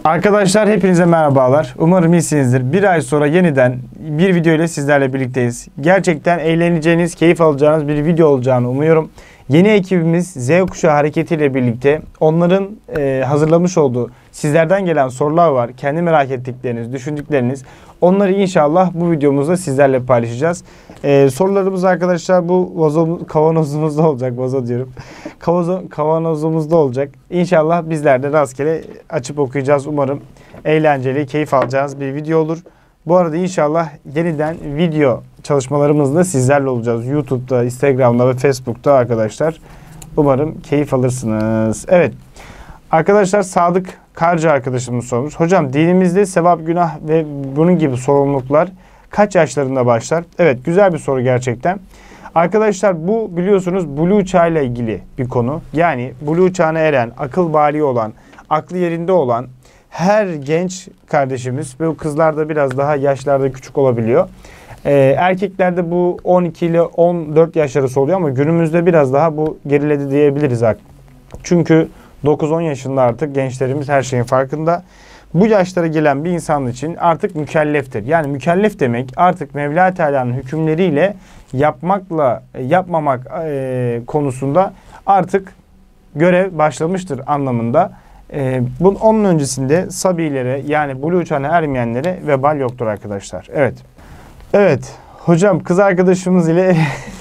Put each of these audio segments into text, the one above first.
Arkadaşlar hepinize merhabalar. Umarım iyisinizdir. Bir ay sonra yeniden bir video ile sizlerle birlikteyiz. Gerçekten eğleneceğiniz, keyif alacağınız bir video olacağını umuyorum. Yeni ekibimiz Z kuşağı hareketiyle birlikte onların hazırlamış olduğu sizlerden gelen sorular var. Kendi merak ettikleriniz, düşündükleriniz. Onları inşallah bu videomuzda sizlerle paylaşacağız. Sorularımız arkadaşlar bu kavanozumuzda olacak. Vazo diyorum. Kavanozumuzda olacak. İnşallah bizler de rastgele açıp okuyacağız. Umarım eğlenceli, keyif alacağınız bir video olur. Bu arada inşallah yeniden video çalışmalarımızda sizlerle olacağız. YouTube'da, Instagram'da ve Facebook'ta arkadaşlar. Umarım keyif alırsınız. Evet. Arkadaşlar Sadık Karcı arkadaşımız sormuş. Hocam dinimizde sevap, günah ve bunun gibi sorumluluklar kaç yaşlarında başlar? Evet, güzel bir soru gerçekten. Arkadaşlar bu biliyorsunuz Blue çağıyla ilgili bir konu. Yani Blue çağına eren, akıl bali olan, aklı yerinde olan her genç kardeşimiz ve kızlar da biraz daha yaşlarda küçük olabiliyor. Erkeklerde bu 12 ile 14 yaş arası oluyor ama günümüzde biraz daha bu geriledi diyebiliriz. Çünkü 9-10 yaşında artık gençlerimiz her şeyin farkında. Bu yaşlara gelen bir insan için artık mükelleftir. Yani mükellef demek artık Mevla Teala'nın hükümleriyle yapmakla yapmamak konusunda artık görev başlamıştır anlamında. Onun öncesinde sabilere yani Blue çağına ermeyenlere vebal yoktur arkadaşlar. Evet. Evet. Hocam kız arkadaşımız ile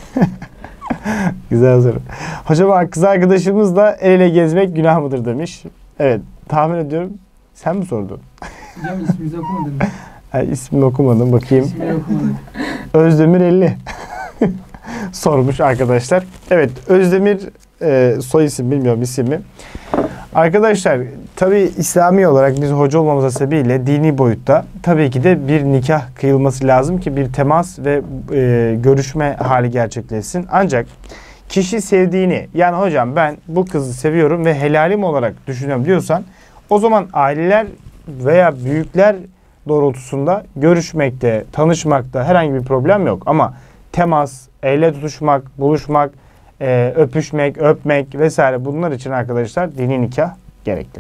güzel soru. Hocam kız arkadaşımızla el ele gezmek günah mıdır demiş. Evet. Tahmin ediyorum. Sen mi sordun? Hocam isminizi okumadın. İsmini okumadım. Bakayım. İsmini okumadım. Özdemir 50 sormuş arkadaşlar. Evet. Özdemir soy isim bilmiyorum ismi. Arkadaşlar tabi İslami olarak biz hoca olmamız sebebiyle dini boyutta tabii ki de bir nikah kıyılması lazım ki bir temas ve görüşme hali gerçekleşsin. Ancak kişi sevdiğini yani hocam ben bu kızı seviyorum ve helalim olarak düşünüyorum diyorsan o zaman aileler veya büyükler doğrultusunda görüşmekte, tanışmakta herhangi bir problem yok. Ama temas, elle tutuşmak, buluşmak, öpüşmek, öpmek vesaire bunlar için arkadaşlar dini nikah gerekli.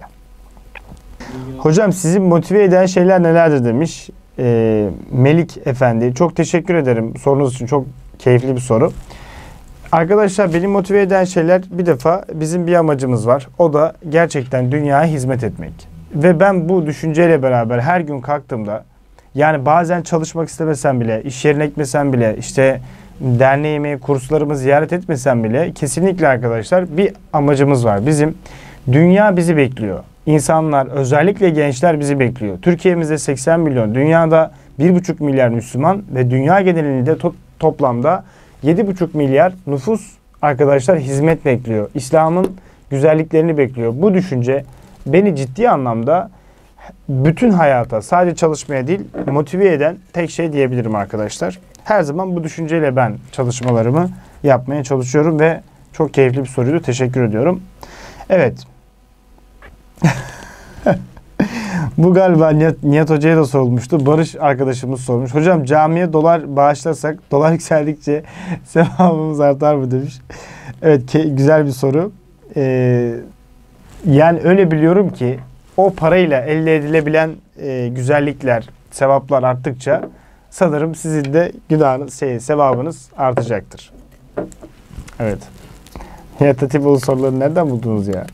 Hocam sizi motive eden şeyler nelerdir demiş Melik Efendi. Çok teşekkür ederim sorunuz için, çok keyifli bir soru. Arkadaşlar beni motive eden şeyler bir defa bizim bir amacımız var. O da gerçekten dünyaya hizmet etmek. Ve ben bu düşünceyle beraber her gün kalktığımda yani bazen çalışmak istemesem bile, iş yerine gitmesem bile, işte derneğimi, kurslarımı ziyaret etmesem bile kesinlikle arkadaşlar bir amacımız var. Bizim dünya bizi bekliyor. İnsanlar özellikle gençler bizi bekliyor. Türkiye'mizde 80 milyon, dünyada 1,5 milyar Müslüman ve dünya genelinde toplamda 7,5 milyar nüfus arkadaşlar hizmet bekliyor. İslam'ın güzelliklerini bekliyor. Bu düşünce beni ciddi anlamda bütün hayata sadece çalışmaya değil motive eden tek şey diyebilirim arkadaşlar. Her zaman bu düşünceyle ben çalışmalarımı yapmaya çalışıyorum ve çok keyifli bir soruydu. Teşekkür ediyorum. Evet. Bu galiba Nihat Hoca'ya da sorulmuştu. Barış arkadaşımız sormuş. Hocam camiye dolar bağışlarsak dolar yükseldikçe sevabımız artar mı demiş. Evet güzel bir soru. Yani öyle biliyorum ki o parayla elde edilebilen güzellikler, sevaplar arttıkça sanırım sizin de günahınız, sevabınız artacaktır. Evet. Nihat Hatipoğlu soruları nereden buldunuz ya?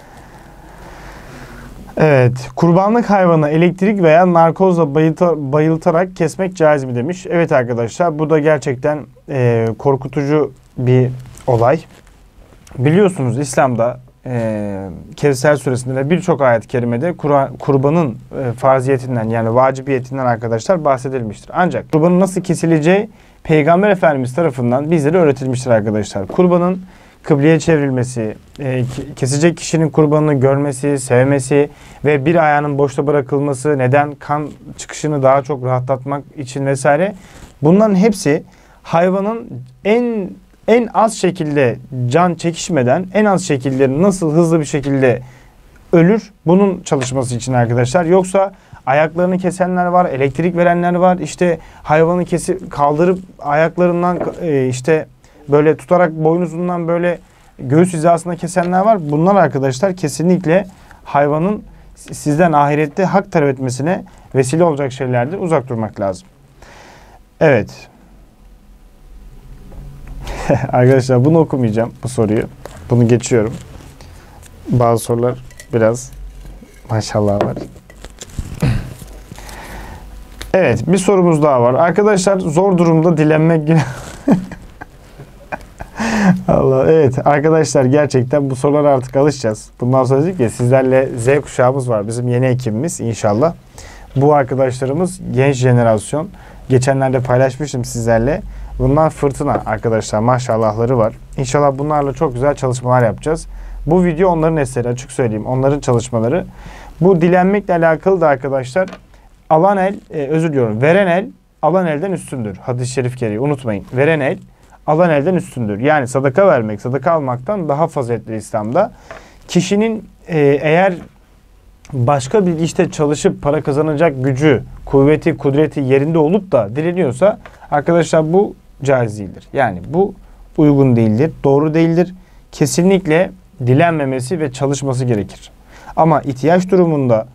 Evet. Kurbanlık hayvanı elektrik veya narkozla bayıltarak kesmek caiz mi demiş. Evet arkadaşlar bu da gerçekten korkutucu bir olay. Biliyorsunuz İslam'da Kevser suresinde ve birçok ayet-i kerimede kurbanın farziyetinden yani vacibiyetinden arkadaşlar bahsedilmiştir. Ancak kurbanın nasıl kesileceği Peygamber Efendimiz tarafından bizlere öğretilmiştir arkadaşlar. Kurbanın kıbleye çevrilmesi, kesecek kişinin kurbanını görmesi, sevmesi ve bir ayağının boşta bırakılması, neden kan çıkışını daha çok rahatlatmak için vesaire. Bunların hepsi hayvanın en az şekilde can çekişmeden en az şekilde nasıl hızlı bir şekilde ölür bunun çalışması için arkadaşlar. Yoksa ayaklarını kesenler var, elektrik verenler var. İşte hayvanı kaldırıp ayaklarından işte böyle tutarak boynuzundan böyle göğüs hizasına kesenler var. Bunlar arkadaşlar kesinlikle hayvanın sizden ahirette hak talep etmesine vesile olacak şeylerdir. Uzak durmak lazım. Evet. Arkadaşlar bunu okumayacağım, bu soruyu. Bunu geçiyorum. Bazı sorular biraz maşallah var. Evet, bir sorumuz daha var. Arkadaşlar zor durumda dilenmek günah. Allah, evet arkadaşlar gerçekten bu sorulara artık alışacağız. Bundan sonra dedik ya, sizlerle Z kuşağımız var. Bizim yeni ekibimiz inşallah. Bu arkadaşlarımız genç jenerasyon. Geçenlerde paylaşmıştım sizlerle. Bunlar fırtına arkadaşlar, maşallahları var. İnşallah bunlarla çok güzel çalışmalar yapacağız. Bu video onların eseri, açık söyleyeyim. Onların çalışmaları. Bu dilenmekle alakalı da arkadaşlar, alan el, özür diliyorum, veren el alan elden üstündür. Hadis-i şerif gereği unutmayın. Veren el alan elden üstündür. Yani sadaka vermek, sadaka almaktan daha faziletli İslam'da. Kişinin eğer başka bir işte çalışıp para kazanacak gücü, kuvveti, kudreti yerinde olup da dileniyorsa arkadaşlar bu caiz değildir. Yani bu uygun değildir, doğru değildir. Kesinlikle dilenmemesi ve çalışması gerekir. Ama ihtiyaç durumunda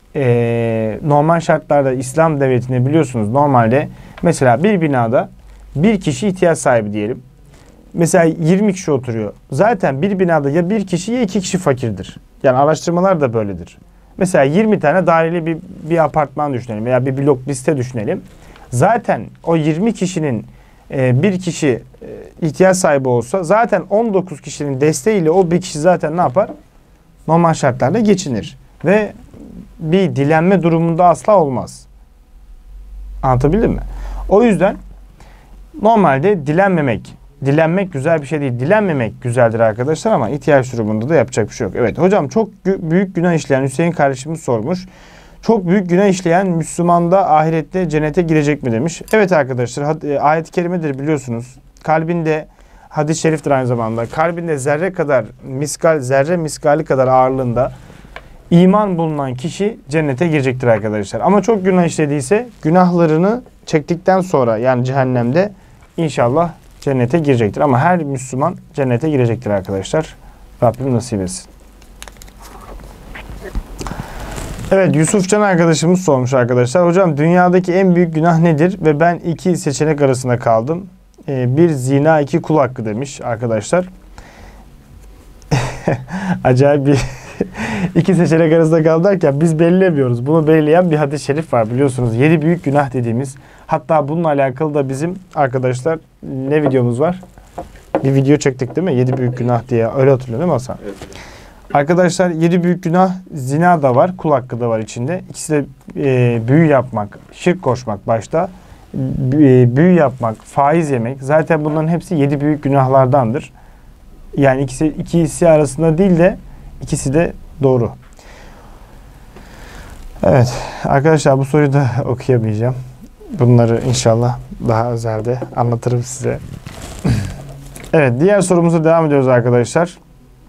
normal şartlarda İslam devletinde biliyorsunuz normalde mesela bir binada bir kişi ihtiyaç sahibi diyelim. Mesela 20 kişi oturuyor. Zaten bir binada ya bir kişi ya 2 kişi fakirdir. Yani araştırmalar da böyledir. Mesela 20 tane daireli bir apartman düşünelim veya bir blok liste düşünelim. Zaten o 20 kişinin bir kişi ihtiyaç sahibi olsa zaten 19 kişinin desteğiyle o bir kişi zaten ne yapar? Normal şartlarda geçinir. Ve bir dilenme durumunda asla olmaz. Anlatabildim mi? O yüzden normalde dilenmek güzel bir şey değil. Dilenmemek güzeldir arkadaşlar ama ihtiyaç durumunda da yapacak bir şey yok. Evet hocam, çok büyük günah işleyen Hüseyin kardeşimiz sormuş. Çok büyük günah işleyen Müslüman da ahirette cennete girecek mi demiş. Evet arkadaşlar, ayet-i kerimedir biliyorsunuz. Kalbinde, hadis-i şeriftir aynı zamanda. Kalbinde zerre miskali kadar ağırlığında iman bulunan kişi cennete girecektir arkadaşlar. Ama çok günah işlediyse günahlarını çektikten sonra yani cehennemde inşallah cennete girecektir. Ama her Müslüman cennete girecektir arkadaşlar. Rabbim nasip etsin. Evet, Yusufcan arkadaşımız sormuş arkadaşlar. Hocam dünyadaki en büyük günah nedir? Ve ben iki seçenek arasında kaldım. Bir zina, iki kul hakkı demiş arkadaşlar. Acayip bir iki seçenek arasında kaldı derken biz belirlemiyoruz. Bunu belirleyen bir hadis-i şerif var biliyorsunuz. 7 büyük günah dediğimiz. Hatta bununla alakalı da bizim arkadaşlar ne videomuz var? Bir video çektik değil mi? 7 büyük günah diye. Öyle hatırlıyor değil mi Hasan? Evet. Arkadaşlar 7 büyük günah, zina da var, kul hakkı da var içinde. İkisi de büyü yapmak, şirk koşmak başta. Büyü yapmak, faiz yemek. Zaten bunların hepsi 7 büyük günahlardandır. Yani ikisi arasında değil de ikisi de doğru. Evet arkadaşlar, bu soruyu da okuyamayacağım. Bunları inşallah daha özelde anlatırım size. Evet, diğer sorumuza devam ediyoruz arkadaşlar.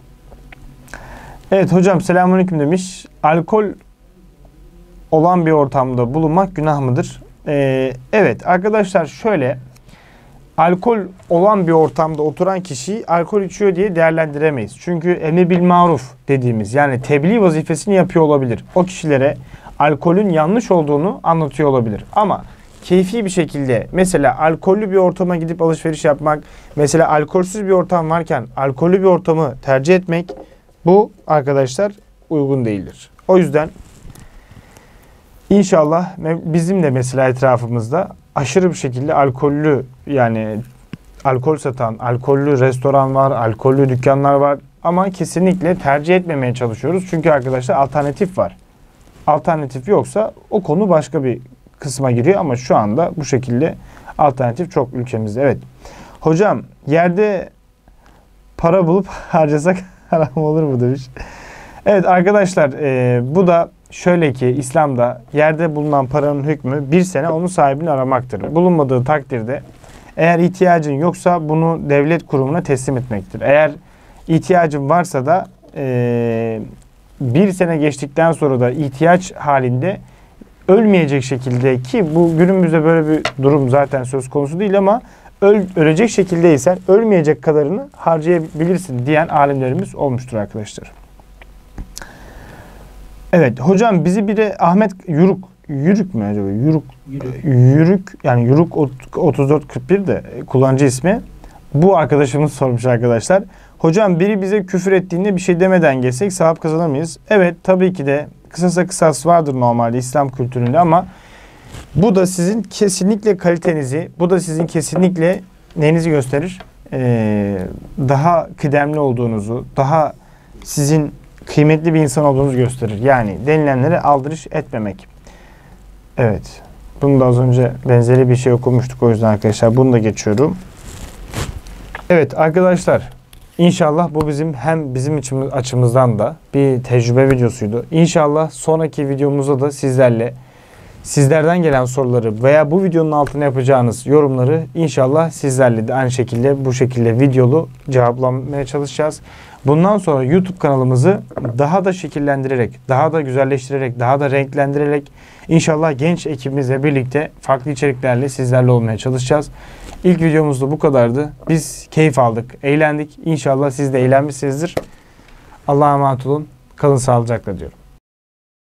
Evet hocam, selamünaleyküm demiş. Alkol olan bir ortamda bulunmak günah mıdır? Evet arkadaşlar, şöyle. Alkol olan bir ortamda oturan kişiyi alkol içiyor diye değerlendiremeyiz. Çünkü emir bil maruf dediğimiz, yani tebliğ vazifesini yapıyor olabilir. O kişilere alkolün yanlış olduğunu anlatıyor olabilir. Ama keyfi bir şekilde mesela alkollü bir ortama gidip alışveriş yapmak, mesela alkolsüz bir ortam varken alkollü bir ortamı tercih etmek, bu arkadaşlar uygun değildir. O yüzden inşallah bizim de mesela etrafımızda aşırı bir şekilde alkollü, yani alkol satan, alkollü restoran var, alkollü dükkanlar var. Ama kesinlikle tercih etmemeye çalışıyoruz. Çünkü arkadaşlar alternatif var. Alternatif yoksa o konu başka bir kısma giriyor ama şu anda bu şekilde alternatif çok ülkemizde. Evet. Hocam yerde para bulup harcasak haram olur mu demiş. Evet arkadaşlar, bu da şöyle ki İslam'da yerde bulunan paranın hükmü bir sene onun sahibini aramaktır. Bulunmadığı takdirde eğer ihtiyacın yoksa bunu devlet kurumuna teslim etmektir. Eğer ihtiyacın varsa da bir sene geçtikten sonra da ihtiyaç halinde ölmeyecek şekilde, ki bu günümüzde böyle bir durum zaten söz konusu değil ama ölecek şekildeysen ölmeyecek kadarını harcayabilirsin diyen alimlerimiz olmuştur arkadaşlar. Evet hocam, bizi biri Ahmet Yürük mü acaba? Yürük yani Yürük 3441 de kullanıcı ismi. Bu arkadaşımız sormuş arkadaşlar. Hocam biri bize küfür ettiğinde bir şey demeden geçsek sevap kazanır mıyız? Evet, tabii ki de kısasa kısas vardır normalde İslam kültüründe, ama bu da sizin kesinlikle kalitenizi, bu da sizin kesinlikle neyinizi gösterir? Daha kıdemli olduğunuzu, daha sizin kıymetli bir insan olduğunuzu gösterir. Yani denilenlere aldırış etmemek. Evet. Bunu da az önce benzeri bir şey okumuştuk, o yüzden arkadaşlar bunu da geçiyorum. Evet arkadaşlar, İnşallah bu bizim açımızdan da bir tecrübe videosuydu. İnşallah sonraki videomuzda da sizlerden gelen soruları veya bu videonun altına yapacağınız yorumları inşallah sizlerle de aynı şekilde bu şekilde videolu cevaplamaya çalışacağız. Bundan sonra YouTube kanalımızı daha da şekillendirerek, daha da güzelleştirerek, daha da renklendirerek inşallah genç ekibimizle birlikte farklı içeriklerle sizlerle olmaya çalışacağız. İlk videomuz da bu kadardı. Biz keyif aldık, eğlendik. İnşallah siz de eğlenmişsinizdir. Allah'a emanet olun. Kalın sağlıcakla diyorum.